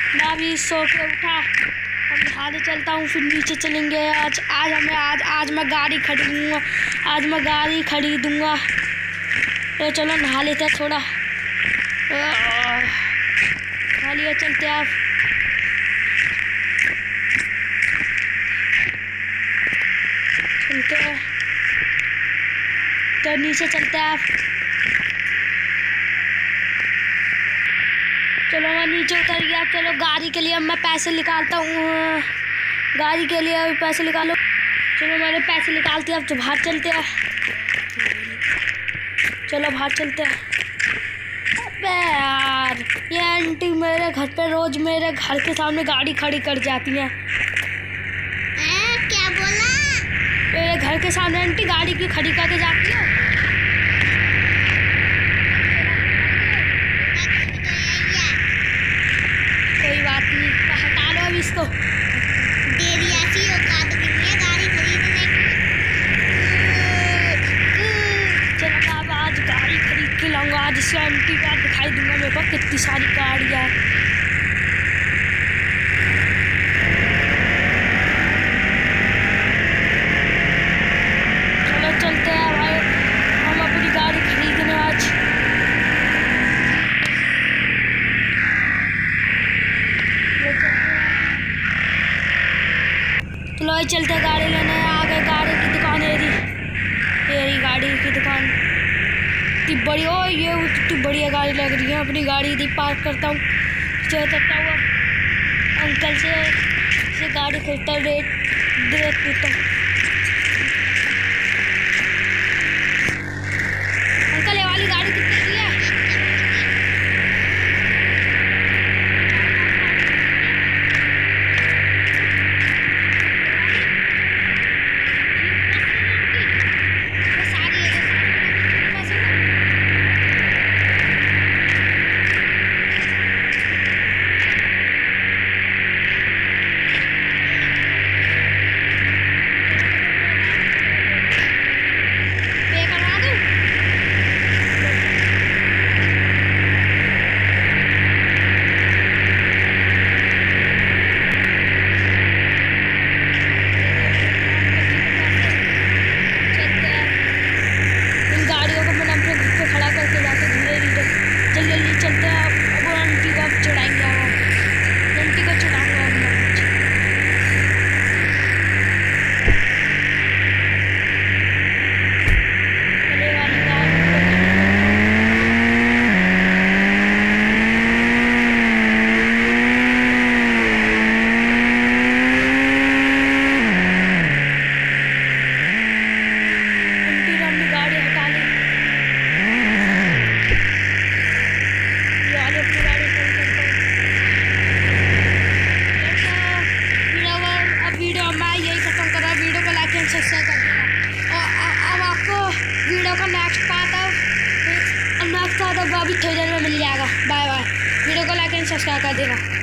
मैं भी सो के उठा, अब नहाने चलता हूँ, फिर नीचे चलेंगे। आज मैं गाड़ी खरीदूँगा, तो चलो नहा लेते हैं थोड़ा। नहा लिया, चलते हैं आप। चलते हैं तो नीचे चलते हैं आप। चलो मैं नीचे उतर गया। चलो गाड़ी के लिए मैं पैसे निकालता हूँ, गाड़ी के लिए अभी पैसे निकालो। चलो मैंने पैसे निकालते हैं, अब तो बाहर चलते हैं। चलो बाहर चलते हैं। अबे यार, ये आंटी मेरे घर पे रोज मेरे घर के सामने गाड़ी खड़ी कर जाती है। क्या बोला? मेरे घर के सामने आंटी गाड़ी क्यों खड़ी करके जाती है? कोई बात नहीं, हटा लो अब इसको। तेरी ऐसी औकात नहीं है गाड़ी खरीदने की। चलो अब आज गाड़ी खरीद के लाऊंगा। आज इसे आंटी का दिखाई दूंगा मेरे पास कितनी सारी गाड़ियाँ हैं। चलो चलते हैं भाई, हम अपनी गाड़ी खरीदने आज। चलो चलते हैं गाड़ी लेने। आगे गाड़ी की दुकान है, ये गाड़ी की दुकान कितनी बड़ी। ओ ये कितनी बढ़िया गाड़ी लग रही है। अपनी गाड़ी इधर पार्क करता हूँ, चलता हुआ अंकल से गाड़ी खरीदता हूँ, रेट पूछता हूँ। अंकल ये वाली गाड़ी कितने की है? चलते हैं अब आंटी को चढ़ाएंगे। आंटी को चढ़ाऊंगा अब मैं। आंटी ने अपनी गाड़ी हटा ली। वीडियो को लाइक एंड सब्सक्राइब कर देना। और अब आपको वीडियो का नेक्स्ट पार्ट अब अभी थोड़ी देर में मिल जाएगा। Bye bye. वीडियो को लाइक एंड सब्सक्राइब कर देना।